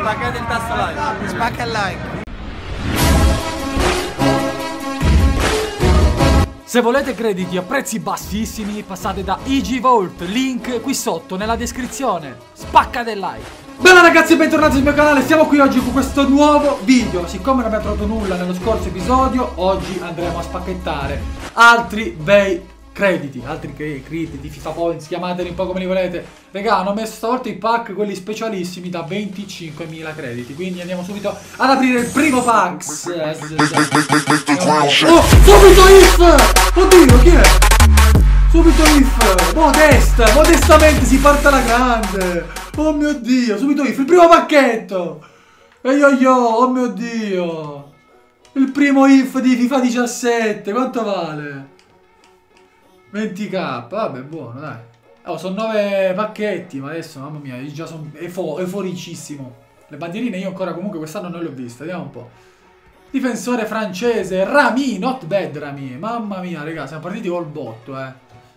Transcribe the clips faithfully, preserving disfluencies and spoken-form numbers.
Spaccate il tasto like. Spacca il like. Se volete crediti a prezzi bassissimi, passate da I G Vault, link qui sotto nella descrizione. Spacca del like. Bella ragazzi, bentornati sul mio canale, siamo qui oggi con questo nuovo video. Siccome non abbiamo trovato nulla nello scorso episodio, oggi andremo a spacchettare altri bei crediti, altri crediti, FIFA Points, chiamateli un po' come li volete. Regà, hanno messo stavolta i pack, quelli specialissimi da venticinquemila crediti. Quindi andiamo subito ad aprire il primo pack. Oh, subito if! Oddio, chi è? Subito if! Modesta, modestamente si parte alla grande. Oh mio Dio, subito if, il primo pacchetto. E io io, oh mio Dio. Il primo if di FIFA diciassette, quanto vale? venti k, vabbè, buono, dai. Oh, sono nove pacchetti, ma adesso, mamma mia, io già sono euforicissimo. Le bandierine io ancora comunque quest'anno non le ho viste, vediamo un po'. Difensore francese, Rami, not bad Rami. Mamma mia, raga, siamo partiti col botto, eh.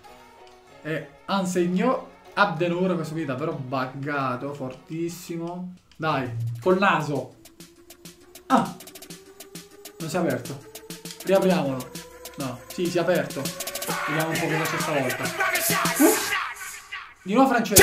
E Ansegnò, Abdenur, questo qui però buggato, fortissimo. Dai, col naso. Ah, non si è aperto. Riapriamolo. No, sì, si è aperto. Vediamo un po' cosa c'è stavolta. Uh, di nuovo francese.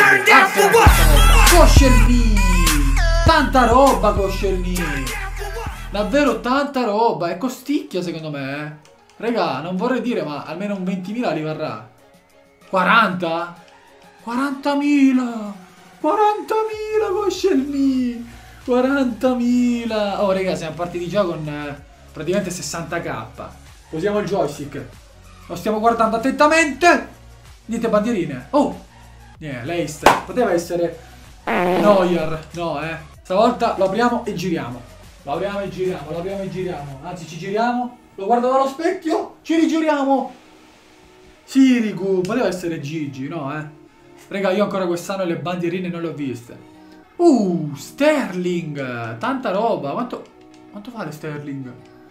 Koscielny. Tanta roba Koscielny. Davvero tanta roba. E costicchia secondo me, eh. Raga, non vorrei dire, ma almeno un ventimila li varrà. quaranta? quarantamila. quarantamila Koscielny. quarantamila. Oh raga, siamo partiti già con eh, praticamente sessanta k. Usiamo il joystick. Lo stiamo guardando attentamente. Niente bandierine. Oh, niente, Leicester. Poteva essere Neuer. No, eh. Stavolta lo apriamo e giriamo. Lo apriamo e giriamo, lo apriamo e giriamo. Anzi, ci giriamo. Lo guardo dallo specchio. Ci rigiriamo. Sirigu. Poteva essere Gigi, no, eh. Raga, io ancora quest'anno le bandierine non le ho viste. Uh, Sterling. Tanta roba. Quanto, quanto vale Sterling?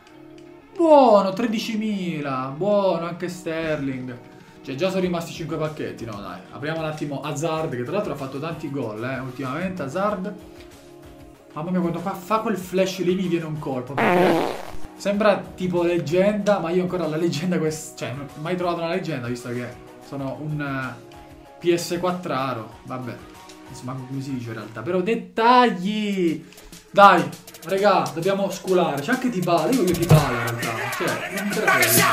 Buono, tredicimila, buono anche Sterling. Cioè già sono rimasti cinque pacchetti, no dai. Apriamo un attimo Hazard, che tra l'altro ha fatto tanti gol, eh, ultimamente Hazard. Mamma mia, quando fa, fa quel flash lì mi viene un colpo. Sembra tipo leggenda, ma io ancora la leggenda, cioè non ho mai trovato una leggenda, visto che sono un uh, P S quattro raro. Vabbè, insomma come si dice in realtà. Però dettagli! Dai, raga, dobbiamo sculare. C'è anche Dybala, io voglio Dybala in realtà. Cioè, non mi interessa.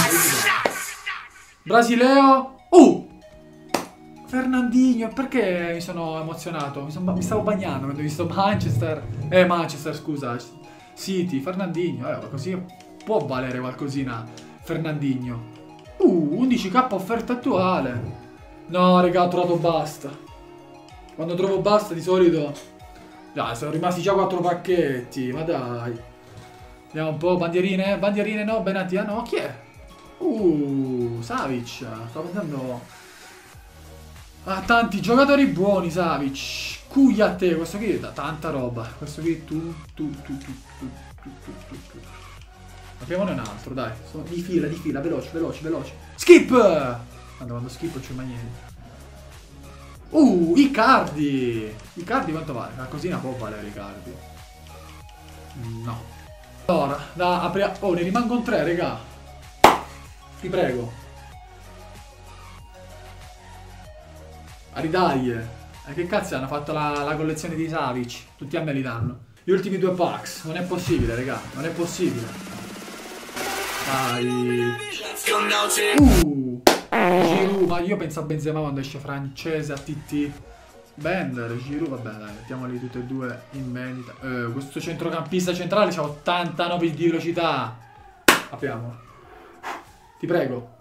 Brasileo. Uh! Fernandinho, perché mi sono emozionato? Mi, sono, mi stavo bagnando quando ho visto Manchester. Eh, Manchester, scusa. City, Fernandinho. Eh, così può valere qualcosina. Fernandinho. Uh, undici k offerta attuale. No, raga, ho trovato basta. Quando trovo basta di solito... Dai, sono rimasti già quattro pacchetti, ma dai. Vediamo un po', bandierine, bandierine no, Benatia no, chi è? Uh, Savic, sto pensando a tanti giocatori buoni, Savic. Cuglia a te, questo qui da tanta roba. Questo qui tu, tu, tu, tu, tu, tu, tu, tu, tu. Apriamone un altro, dai, sono di fila, di fila, veloce, veloce, veloce. Skip! Quando, quando skip non c'è mai niente. Uh, Icardi! Icardi quanto vale? Una cosina può valere Icardi. No. Allora, da apriamo. Oh, ne rimangono tre, raga. Ti prego. A ridaglie. E che cazzo hanno fatto la, la collezione di Savic? Tutti a me li danno. Gli ultimi due packs. Non è possibile, raga. Non è possibile. Dai. Uh. Giroud, ma io penso a Benzema quando esce francese, a T T. Bender, Giroud, vabbè dai, mettiamoli tutti e due in vendita. Eh, questo centrocampista centrale c'ha ottantanove di velocità. Apriamo. Ti prego.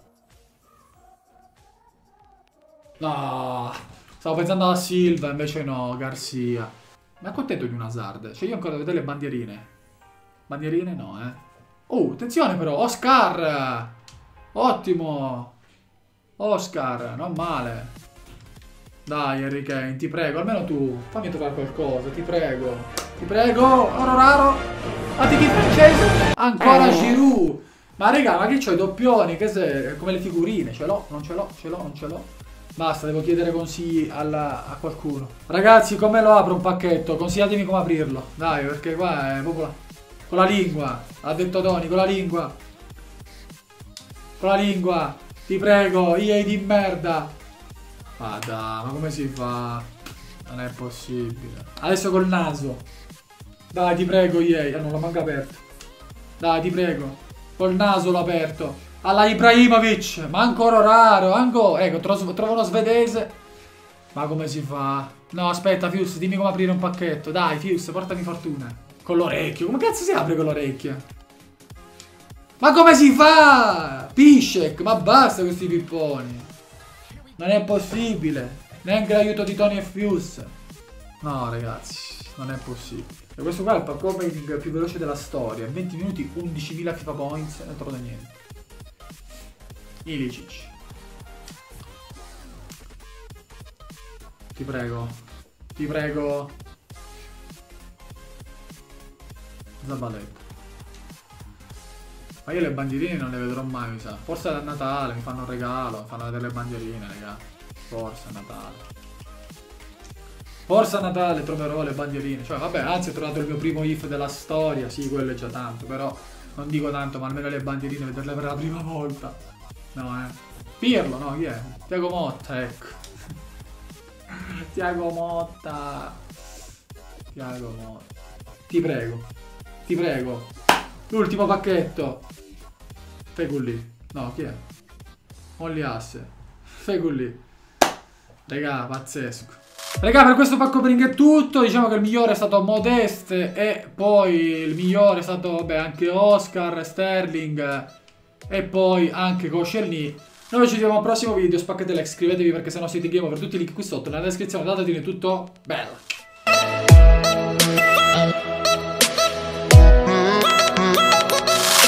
No, stavo pensando a Silva, invece no, Garcia. Ma contento di un Hazard. Cioè io ancora devo vedere le bandierine. Bandierine no, eh. Oh, attenzione però, Oscar. Ottimo. Oscar, non male. Dai Harry Kane, ti prego, almeno tu. Fammi trovare qualcosa, ti prego. Ti prego, oro raro. A ti francese. Ancora Giroud. Ma raga, ma che c'ho i doppioni? Che se come le figurine? Ce l'ho, non ce l'ho, ce l'ho, non ce l'ho. Basta, devo chiedere consigli alla, a qualcuno. Ragazzi, come lo apro un pacchetto? Consigliatemi come aprirlo. Dai, perché qua è proprio... La... Con la lingua. Ha detto Tony, con la lingua. Con la lingua. Ti prego, E A di merda. Ma dai, ma come si fa? Non è possibile. Adesso col naso. Dai, ti prego, E A. Ah, non l'ho manco aperto. Dai, ti prego. Col naso l'ho aperto. Alla Ibrahimovic. Ma ancora raro. Ancora. Ecco, trovo, trovo uno svedese. Ma come si fa? No, aspetta, Fius, dimmi come aprire un pacchetto. Dai, Fius, portami fortuna. Con l'orecchio. Come cazzo si apre con l'orecchio? Ma come si fa? Pishek, ma basta questi pipponi. Non è possibile. Neanche l'aiuto di Tony e Fius. No, ragazzi, non è possibile. E questo qua è il pack opening più veloce della storia. In venti minuti undicimila FIFA points. Non trovo niente. Ilicic. Ti prego. Ti prego. Zabaleta. Ma io le bandierine non le vedrò mai, mi sa. Forse a Natale mi fanno un regalo, mi fanno vedere le bandierine, raga. Forse a Natale. Forse a Natale troverò le bandierine. Cioè, vabbè, anzi ho trovato il mio primo if della storia. Sì, quello è già tanto, però non dico tanto, ma almeno le bandierine vederle per la prima volta. No, eh. Pirlo, no, chi è? Tiago Motta, ecco. Tiago Motta. Tiago Motta. Ti prego. Ti prego. L'ultimo pacchetto. Fegulli. No, chi è? Only Asse. Fegulli. Regà, pazzesco. Regà, per questo pack opening è tutto. Diciamo che il migliore è stato Modeste. E poi il migliore è stato, vabbè, anche Oscar, Sterling. E poi anche Koscielny. Noi ci vediamo al prossimo video. Spaccate like, iscrivetevi perché sennò siete in game over. Tutti i link qui sotto nella descrizione. Datevi tutto. Bella.